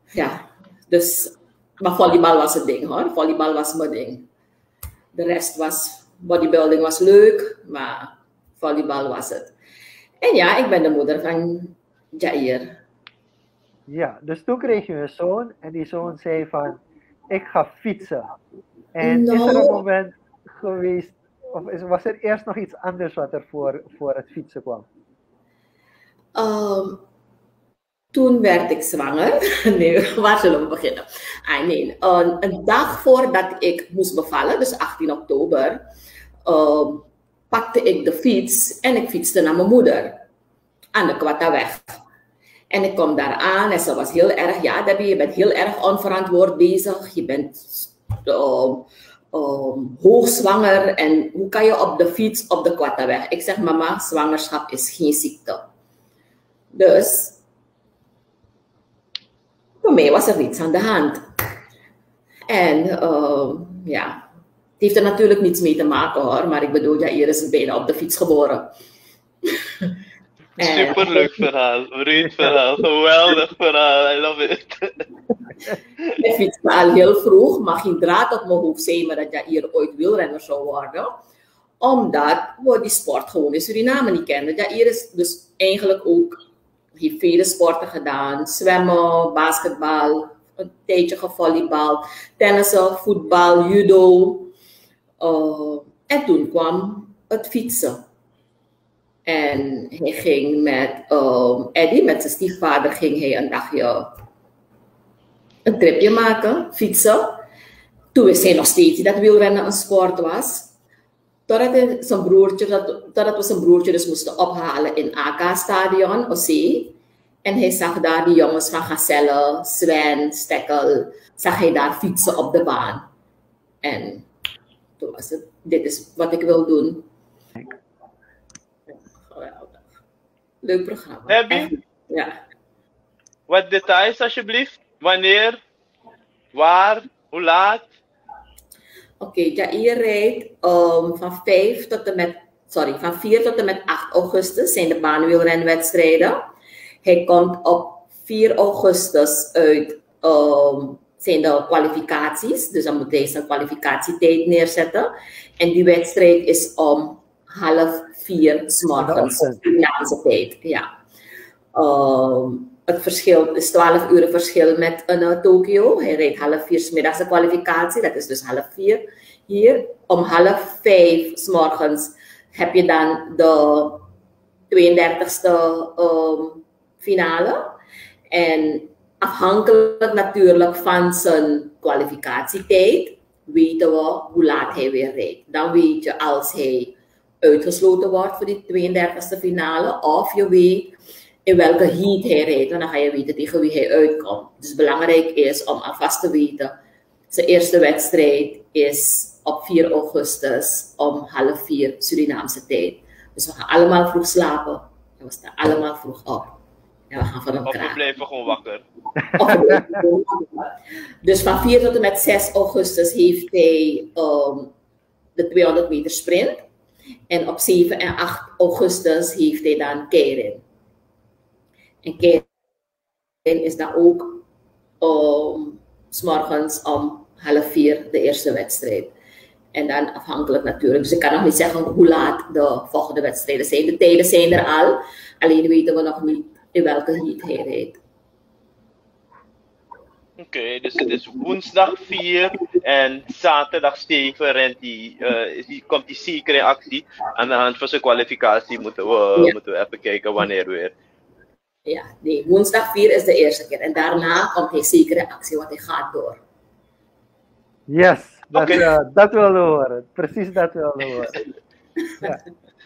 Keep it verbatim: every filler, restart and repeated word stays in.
ja, dus, maar volleybal was het ding hoor. Volleybal was mijn ding. De rest was, bodybuilding was leuk, maar volleybal was het. En ja, ik ben de moeder van Jair. Ja, dus toen kreeg je een zoon en die zoon zei van, ik ga fietsen. En No. is er een moment geweest, of is, was er eerst nog iets anders wat er voor, voor het fietsen kwam? Um, toen werd ik zwanger. Nee, waar zullen we beginnen? Ah, nee. Uh, een dag voordat ik moest bevallen, dus achttien oktober, uh, pakte ik de fiets en ik fietste naar mijn moeder aan de Kwattaweg. En ik kom daar aan en ze was heel erg, ja Debbie, je bent heel erg onverantwoord bezig. Je bent uh, uh, hoogzwanger en hoe kan je op de fiets op de Kwattaweg? Ik zeg, mama, zwangerschap is geen ziekte. Dus, voor mij was er niets aan de hand. En uh, ja, het heeft er natuurlijk niets mee te maken hoor, maar ik bedoel, Jair is bijna op de fiets geboren. Superleuk verhaal, vreemd verhaal, geweldig verhaal, I love it. Ik fietste al heel vroeg, maar geen draad op mijn hoofd zei me dat Jair ooit wielrenner zou worden. Omdat we die sport gewoon in Suriname niet kennen. Jair is dus eigenlijk ook, heeft vele sporten gedaan. Zwemmen, basketbal, een tijdje gevolleybald, tennissen, voetbal, judo. Uh, en toen kwam het fietsen. En hij ging met uh, Eddie, met zijn stiefvader, ging hij een dagje een tripje maken, fietsen. Toen wist hij nog steeds dat wielrennen een sport was. Totdat, hij zijn broertje, totdat we zijn broertje dus moesten ophalen in A K-stadion, O C. En hij zag daar die jongens van Gazelle, Sven, Stekkel, zag hij daar fietsen op de baan. En toen was het, dit is wat ik wil doen. Leuk programma. Debbie? Ja. Wat details alsjeblieft? Wanneer? Waar? Hoe laat? Oké, okay, Jair rijdt um, van vijf tot en met, sorry, van vier tot en met acht augustus zijn de baanwielrenwedstrijden. Hij komt op vier augustus uit, um, zijn de kwalificaties, dus dan moet hij zijn kwalificatietijd neerzetten. En die wedstrijd is om half vier 's morgens, Surinaamse tijd. Ja. Um, het verschil is twaalf uur verschil met uh, Tokio. Hij rijdt half vier 's middags de kwalificatie, dat is dus half vier hier. Om half vijf 's morgens heb je dan de tweeëndertigste um, finale. En afhankelijk natuurlijk van zijn kwalificatietijd weten we hoe laat hij weer rijdt. Dan weet je als hij uitgesloten wordt voor die tweeëndertigste finale, of je weet in welke heat hij rijdt, en dan ga je weten tegen wie hij uitkomt. Dus belangrijk is om alvast te weten, zijn eerste wedstrijd is op vier augustus om half vier Surinaamse tijd. Dus we gaan allemaal vroeg slapen en we staan allemaal vroeg op. En we gaan van hem kraken. Of we blijven gewoon wakker. Dus van vier tot en met zes augustus heeft hij um, de tweehonderd meter sprint. En op zeven en acht augustus heeft hij dan Keirin. En Keirin is dan ook um, 's morgens om half vier de eerste wedstrijd. En dan afhankelijk natuurlijk. Dus ik kan nog niet zeggen hoe laat de volgende wedstrijden zijn. De tijden zijn er al. Alleen weten we nog niet in welke heat hij rijdt. Oké, okay, dus het is woensdag vier en zaterdag zeven rent die, uh, die, komt hij zeker in actie. Aan de hand van zijn kwalificatie moeten we, ja. moeten we even kijken wanneer weer. Ja, nee, woensdag vier is de eerste keer. En daarna komt hij zeker in actie, want hij gaat door. Yes, dat, okay. uh, dat willen we horen. Precies dat willen we horen. Ja.